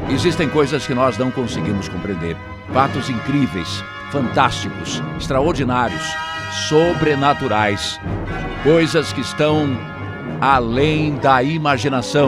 Existem coisas que nós não conseguimos compreender. Fatos incríveis, fantásticos, extraordinários, sobrenaturais. Coisas que estão além da imaginação.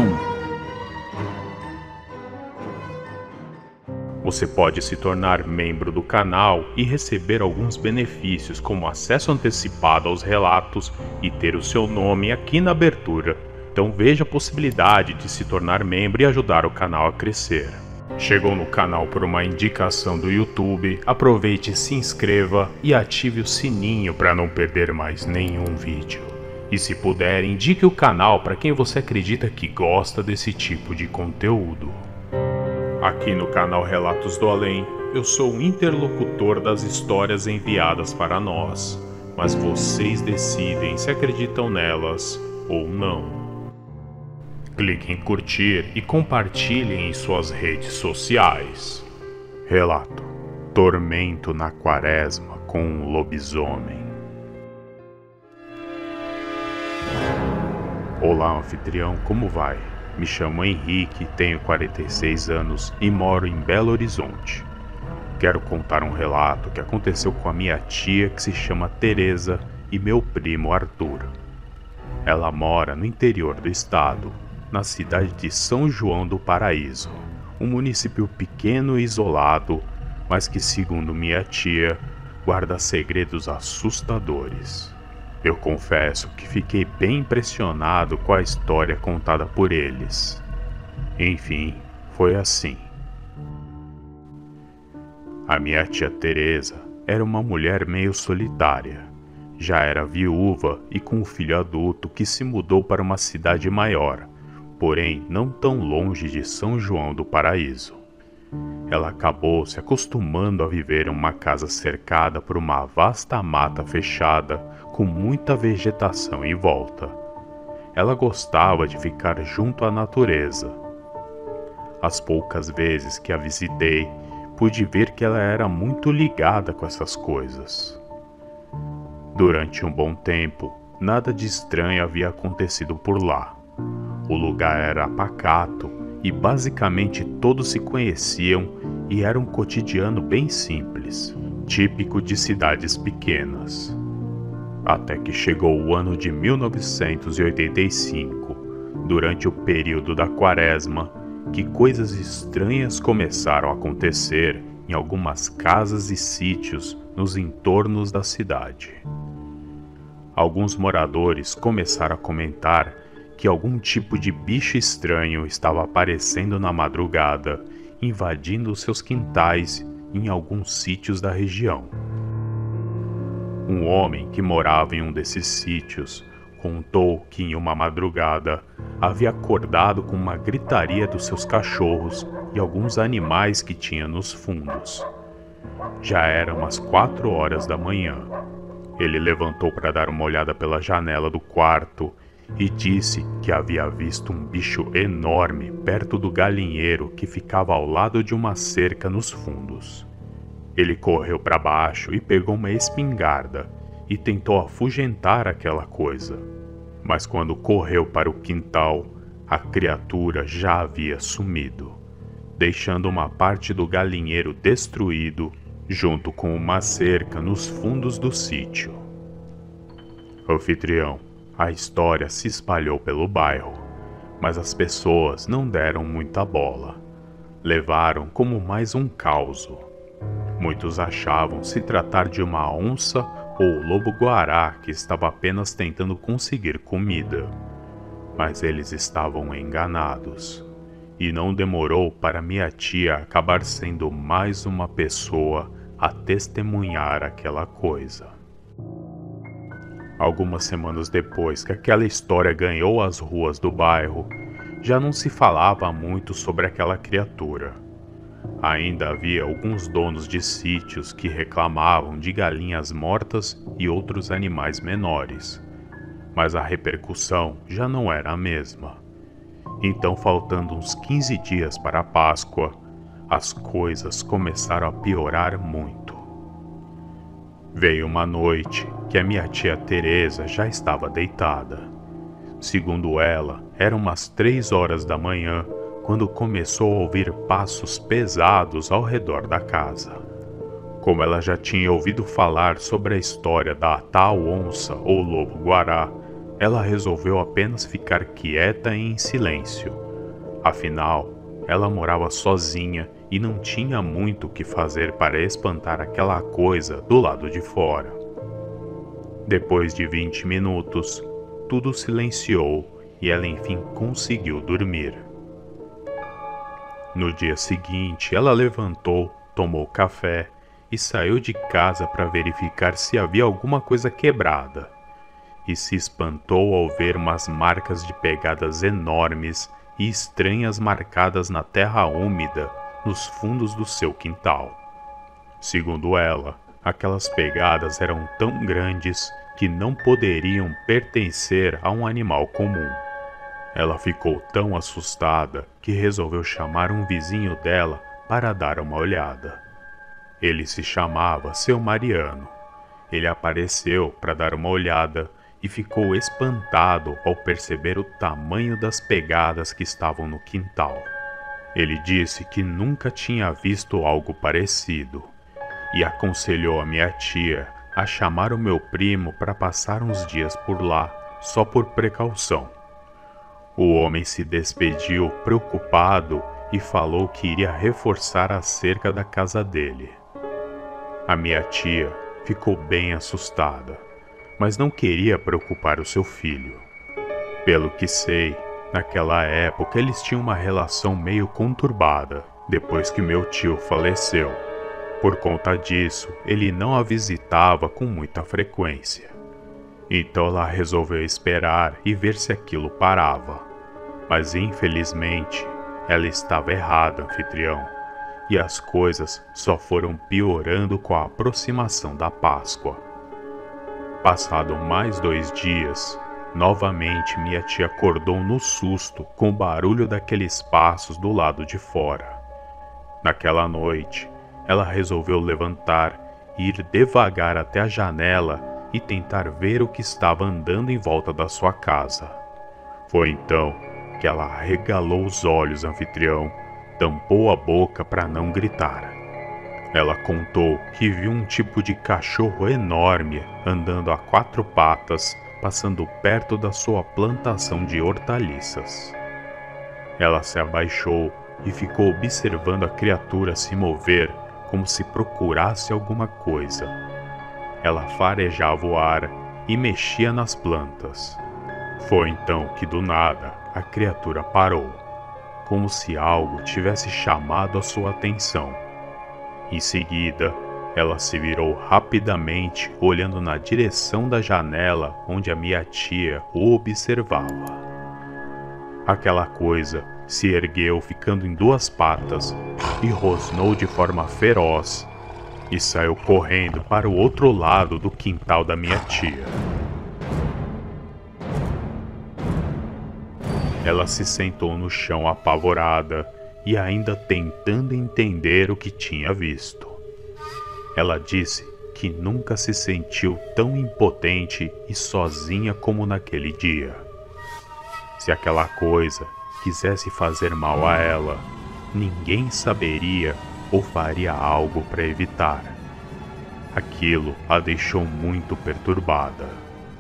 Você pode se tornar membro do canal e receber alguns benefícios, como acesso antecipado aos relatos e ter o seu nome aqui na abertura. Então veja a possibilidade de se tornar membro e ajudar o canal a crescer. Chegou no canal por uma indicação do YouTube, aproveite, se inscreva e ative o sininho para não perder mais nenhum vídeo. E se puder, indique o canal para quem você acredita que gosta desse tipo de conteúdo. Aqui no canal Relatos do Além, eu sou o interlocutor das histórias enviadas para nós, mas vocês decidem se acreditam nelas ou não. Clique em curtir e compartilhem em suas redes sociais. Relato: Tormento na Quaresma com um lobisomem. Olá, anfitrião, como vai? Me chamo Henrique, tenho 46 anos e moro em Belo Horizonte. Quero contar um relato que aconteceu com a minha tia, que se chama Teresa, e meu primo Arthur. Ela mora no interior do estado, na cidade de São João do Paraíso, um município pequeno e isolado, mas que, segundo minha tia, guarda segredos assustadores. Eu confesso que fiquei bem impressionado com a história contada por eles. Enfim, foi assim. A minha tia Teresa era uma mulher meio solitária. Já era viúva e com um filho adulto que se mudou para uma cidade maior, porém não tão longe de São João do Paraíso. Ela acabou se acostumando a viver em uma casa cercada por uma vasta mata fechada, com muita vegetação em volta. Ela gostava de ficar junto à natureza. As poucas vezes que a visitei, pude ver que ela era muito ligada com essas coisas. Durante um bom tempo, nada de estranho havia acontecido por lá. O lugar era pacato e basicamente todos se conheciam e era um cotidiano bem simples, típico de cidades pequenas. Até que chegou o ano de 1985, durante o período da Quaresma, que coisas estranhas começaram a acontecer em algumas casas e sítios nos entornos da cidade. Alguns moradores começaram a comentar que algum tipo de bicho estranho estava aparecendo na madrugada, invadindo seus quintais em alguns sítios da região. Um homem que morava em um desses sítios contou que em uma madrugada havia acordado com uma gritaria dos seus cachorros e alguns animais que tinha nos fundos. Já eram umas 4 horas da manhã. Ele levantou para dar uma olhada pela janela do quarto e disse que havia visto um bicho enorme perto do galinheiro que ficava ao lado de uma cerca nos fundos. Ele correu para baixo e pegou uma espingarda e tentou afugentar aquela coisa. Mas quando correu para o quintal, a criatura já havia sumido, deixando uma parte do galinheiro destruído junto com uma cerca nos fundos do sítio. Anfitrião, a história se espalhou pelo bairro, mas as pessoas não deram muita bola. Levaram como mais um causo. Muitos achavam se tratar de uma onça ou lobo-guará que estava apenas tentando conseguir comida. Mas eles estavam enganados. E não demorou para minha tia acabar sendo mais uma pessoa a testemunhar aquela coisa. Algumas semanas depois que aquela história ganhou as ruas do bairro, já não se falava muito sobre aquela criatura. Ainda havia alguns donos de sítios que reclamavam de galinhas mortas e outros animais menores, mas a repercussão já não era a mesma. Então, faltando uns 15 dias para a Páscoa, as coisas começaram a piorar muito. Veio uma noite que a minha tia Teresa já estava deitada. Segundo ela, eram umas 3 horas da manhã, quando começou a ouvir passos pesados ao redor da casa. Como ela já tinha ouvido falar sobre a história da tal onça ou lobo-guará, ela resolveu apenas ficar quieta e em silêncio. Afinal, ela morava sozinha e não tinha muito o que fazer para espantar aquela coisa do lado de fora. Depois de 20 minutos, tudo silenciou e ela enfim conseguiu dormir. No dia seguinte, ela levantou, tomou café e saiu de casa para verificar se havia alguma coisa quebrada. E se espantou ao ver umas marcas de pegadas enormes e estranhas marcadas na terra úmida nos fundos do seu quintal. Segundo ela, aquelas pegadas eram tão grandes que não poderiam pertencer a um animal comum. Ela ficou tão assustada que resolveu chamar um vizinho dela para dar uma olhada. Ele se chamava Seu Mariano. Ele apareceu para dar uma olhada e ficou espantado ao perceber o tamanho das pegadas que estavam no quintal. Ele disse que nunca tinha visto algo parecido e aconselhou a minha tia a chamar o meu primo para passar uns dias por lá, só por precaução. O homem se despediu preocupado e falou que iria reforçar a cerca da casa dele. A minha tia ficou bem assustada, mas não queria preocupar o seu filho. Pelo que sei, naquela época eles tinham uma relação meio conturbada, depois que meu tio faleceu. Por conta disso, ele não a visitava com muita frequência. Então ela resolveu esperar e ver se aquilo parava. Mas infelizmente, ela estava errada, anfitrião. E as coisas só foram piorando com a aproximação da Páscoa. Passado mais 2 dias, novamente minha tia acordou no susto com o barulho daqueles passos do lado de fora. Naquela noite, ela resolveu levantar e ir devagar até a janela e tentar ver o que estava andando em volta da sua casa. Foi então que ela arregalou os olhos, anfitrião, tampou a boca para não gritar. Ela contou que viu um tipo de cachorro enorme andando a 4 patas, passando perto da sua plantação de hortaliças. Ela se abaixou e ficou observando a criatura se mover como se procurasse alguma coisa. Ela farejava o ar e mexia nas plantas. Foi então que do nada a criatura parou, como se algo tivesse chamado a sua atenção. Em seguida, ela se virou rapidamente, olhando na direção da janela onde a minha tia o observava. Aquela coisa se ergueu ficando em 2 patas e rosnou de forma feroz e saiu correndo para o outro lado do quintal da minha tia. Ela se sentou no chão apavorada e ainda tentando entender o que tinha visto. Ela disse que nunca se sentiu tão impotente e sozinha como naquele dia. Se aquela coisa quisesse fazer mal a ela, ninguém saberia ou faria algo para evitar. Aquilo a deixou muito perturbada.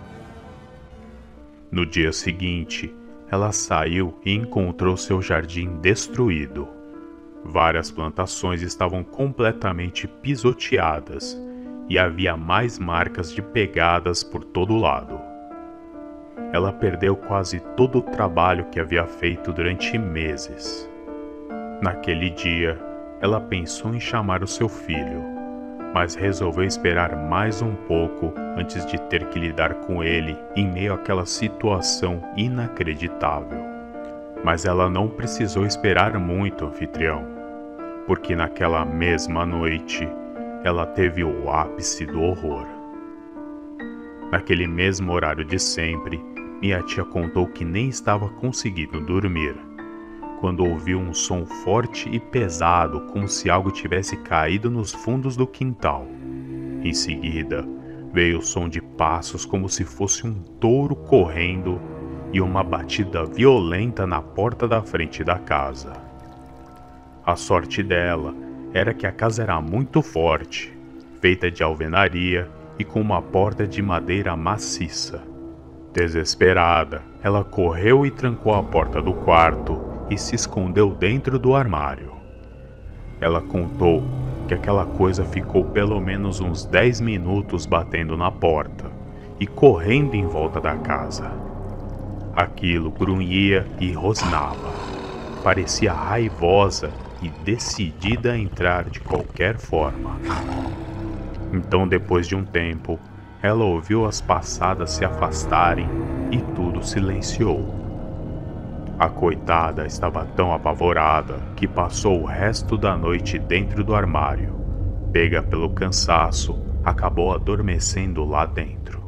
No dia seguinte, ela saiu e encontrou seu jardim destruído. Várias plantações estavam completamente pisoteadas e havia mais marcas de pegadas por todo lado. Ela perdeu quase todo o trabalho que havia feito durante meses. Naquele dia, ela pensou em chamar o seu filho, mas resolveu esperar mais um pouco antes de ter que lidar com ele em meio àquela situação inacreditável. Mas ela não precisou esperar muito, anfitrião, porque naquela mesma noite ela teve o ápice do horror. Naquele mesmo horário de sempre, minha tia contou que nem estava conseguindo dormir, quando ouviu um som forte e pesado, como se algo tivesse caído nos fundos do quintal. Em seguida, veio o som de passos como se fosse um touro correndo e uma batida violenta na porta da frente da casa. A sorte dela era que a casa era muito forte, feita de alvenaria e com uma porta de madeira maciça. Desesperada, ela correu e trancou a porta do quarto e se escondeu dentro do armário. Ela contou que aquela coisa ficou pelo menos uns 10 minutos batendo na porta e correndo em volta da casa. Aquilo grunhia e rosnava. Parecia raivosa e decidida a entrar de qualquer forma. Então, depois de um tempo, ela ouviu as passadas se afastarem e tudo silenciou. A coitada estava tão apavorada que passou o resto da noite dentro do armário. Pega pelo cansaço, acabou adormecendo lá dentro.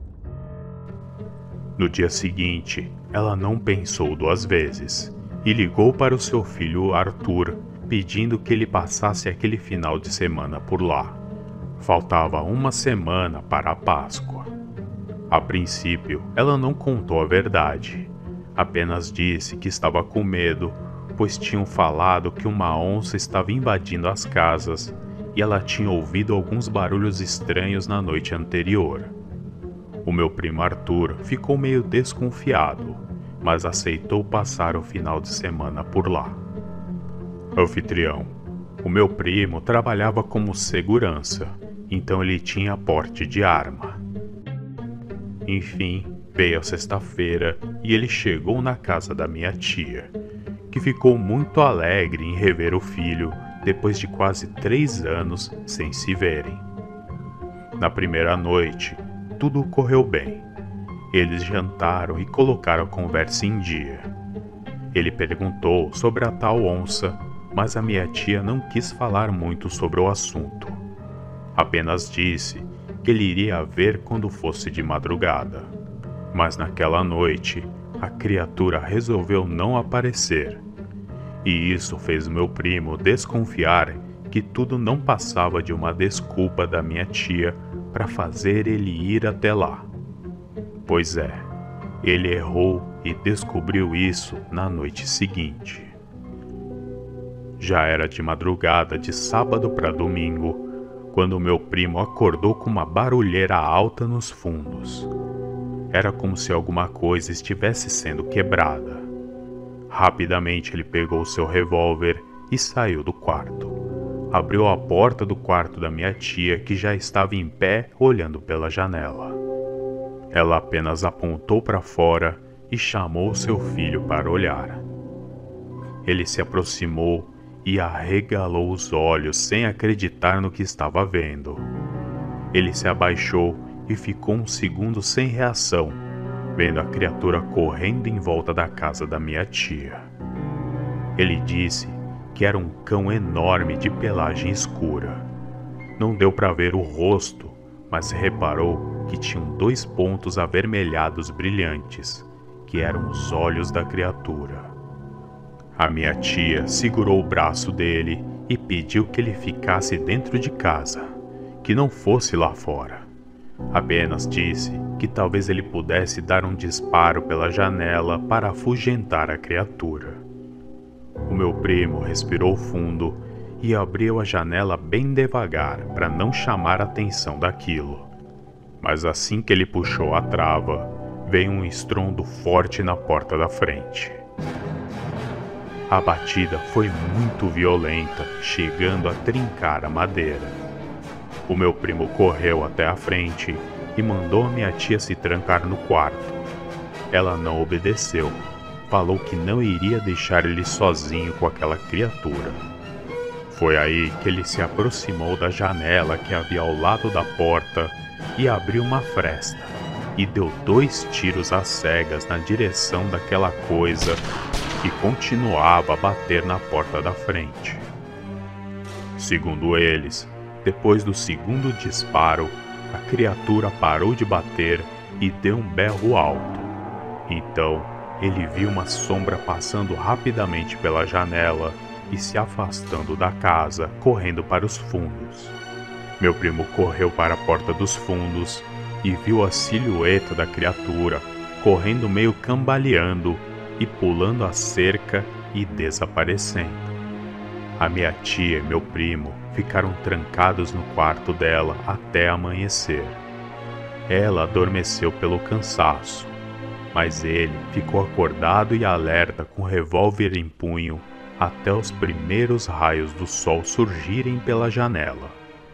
No dia seguinte, ela não pensou 2 vezes e ligou para o seu filho Arthur, pedindo que ele passasse aquele final de semana por lá. Faltava 1 semana para a Páscoa. A princípio, ela não contou a verdade. Apenas disse que estava com medo, pois tinham falado que uma onça estava invadindo as casas e ela tinha ouvido alguns barulhos estranhos na noite anterior. O meu primo Arthur ficou meio desconfiado, mas aceitou passar o final de semana por lá. Anfitrião: o meu primo trabalhava como segurança, então ele tinha porte de arma. Enfim, veio a sexta-feira e ele chegou na casa da minha tia, que ficou muito alegre em rever o filho depois de quase 3 anos sem se verem. Na primeira noite, tudo correu bem. Eles jantaram e colocaram a conversa em dia. Ele perguntou sobre a tal onça, mas a minha tia não quis falar muito sobre o assunto. Apenas disse que ele iria ver quando fosse de madrugada. Mas naquela noite, a criatura resolveu não aparecer. E isso fez meu primo desconfiar que tudo não passava de uma desculpa da minha tia para fazer ele ir até lá. Pois é, ele errou e descobriu isso na noite seguinte. Já era de madrugada de sábado para domingo, quando meu primo acordou com uma barulheira alta nos fundos. Era como se alguma coisa estivesse sendo quebrada. Rapidamente ele pegou seu revólver e saiu do quarto. Abriu a porta do quarto da minha tia, que já estava em pé olhando pela janela. Ela apenas apontou para fora e chamou seu filho para olhar. Ele se aproximou e arregalou os olhos sem acreditar no que estava vendo. Ele se abaixou e ficou um segundo sem reação, vendo a criatura correndo em volta da casa da minha tia. Ele disse que era um cão enorme de pelagem escura. Não deu para ver o rosto, mas reparou que tinham 2 pontos avermelhados brilhantes, que eram os olhos da criatura. A minha tia segurou o braço dele e pediu que ele ficasse dentro de casa, que não fosse lá fora. Apenas disse que talvez ele pudesse dar um disparo pela janela para afugentar a criatura. O meu primo respirou fundo e abriu a janela bem devagar para não chamar a atenção daquilo. Mas assim que ele puxou a trava, veio um estrondo forte na porta da frente. A batida foi muito violenta, chegando a trincar a madeira. O meu primo correu até a frente e mandou a minha tia se trancar no quarto. Ela não obedeceu. Falou que não iria deixar ele sozinho com aquela criatura. Foi aí que ele se aproximou da janela que havia ao lado da porta e abriu uma fresta e deu 2 tiros às cegas na direção daquela coisa que continuava a bater na porta da frente. Segundo eles, depois do segundo disparo, a criatura parou de bater e deu um berro alto. Então, ele viu uma sombra passando rapidamente pela janela e se afastando da casa, correndo para os fundos. Meu primo correu para a porta dos fundos e viu a silhueta da criatura correndo meio cambaleando e pulando a cerca e desaparecendo. A minha tia e meu primo ficaram trancados no quarto dela até amanhecer. Ela adormeceu pelo cansaço, mas ele ficou acordado e alerta com o revólver em punho até os primeiros raios do sol surgirem pela janela.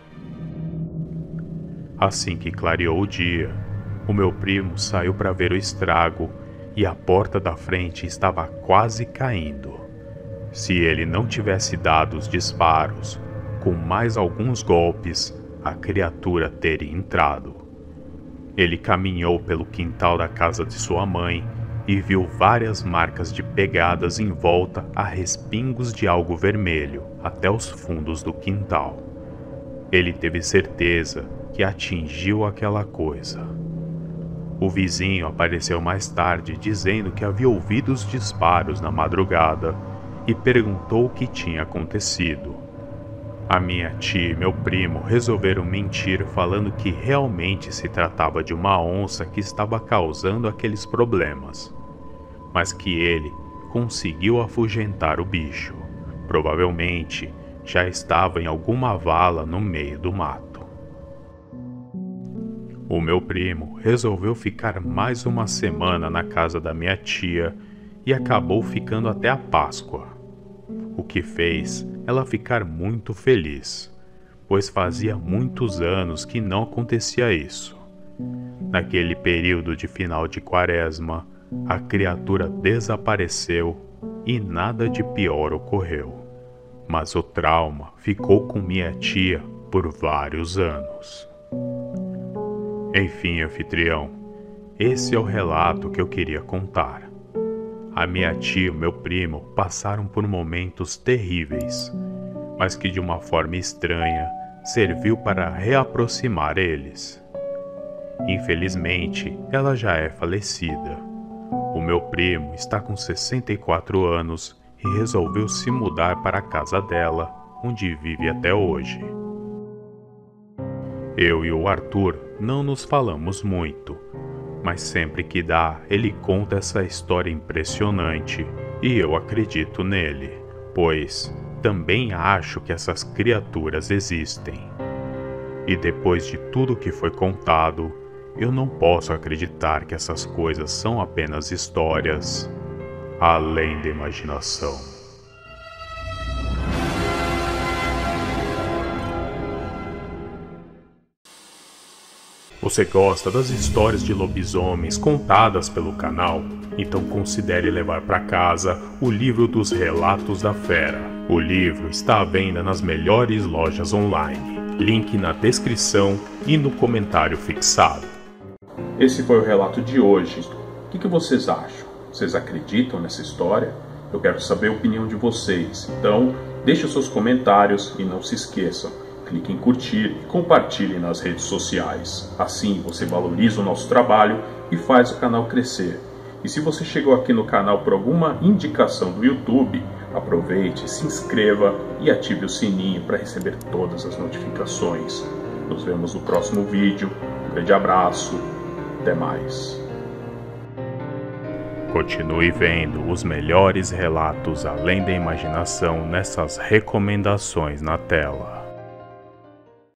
Assim que clareou o dia, o meu primo saiu para ver o estrago e a porta da frente estava quase caindo. Se ele não tivesse dado os disparos, com mais alguns golpes, a criatura teria entrado. Ele caminhou pelo quintal da casa de sua mãe e viu várias marcas de pegadas em volta a respingos de algo vermelho até os fundos do quintal. Ele teve certeza que atingiu aquela coisa. O vizinho apareceu mais tarde dizendo que havia ouvido os disparos na madrugada e perguntou o que tinha acontecido. A minha tia e meu primo resolveram mentir falando que realmente se tratava de uma onça que estava causando aqueles problemas, mas que ele conseguiu afugentar o bicho. Provavelmente já estava em alguma vala no meio do mato. O meu primo resolveu ficar mais uma semana na casa da minha tia e acabou ficando até a Páscoa, o que fez ela ficar muito feliz, pois fazia muitos anos que não acontecia isso. Naquele período de final de quaresma, a criatura desapareceu e nada de pior ocorreu, mas o trauma ficou com minha tia por vários anos. Enfim, anfitrião, esse é o relato que eu queria contar. A minha tia e meu primo passaram por momentos terríveis, mas que de uma forma estranha serviu para reaproximar eles. Infelizmente, ela já é falecida. O meu primo está com 64 anos e resolveu se mudar para a casa dela, onde vive até hoje. Eu e o Arthur não nos falamos muito, mas sempre que dá, ele conta essa história impressionante e eu acredito nele, pois também acho que essas criaturas existem. E depois de tudo que foi contado, eu não posso acreditar que essas coisas são apenas histórias além da imaginação. Você gosta das histórias de lobisomens contadas pelo canal? Então considere levar para casa o livro dos Relatos da Fera. O livro está à venda nas melhores lojas online. Link na descrição e no comentário fixado. Esse foi o relato de hoje. O que vocês acham? Vocês acreditam nessa história? Eu quero saber a opinião de vocês. Então, deixe os seus comentários e não se esqueçam. Clique em curtir e compartilhe nas redes sociais. Assim você valoriza o nosso trabalho e faz o canal crescer. E se você chegou aqui no canal por alguma indicação do YouTube, aproveite, se inscreva e ative o sininho para receber todas as notificações. Nos vemos no próximo vídeo. Um grande abraço. Até mais. Continue vendo os melhores relatos além da imaginação nessas recomendações na tela.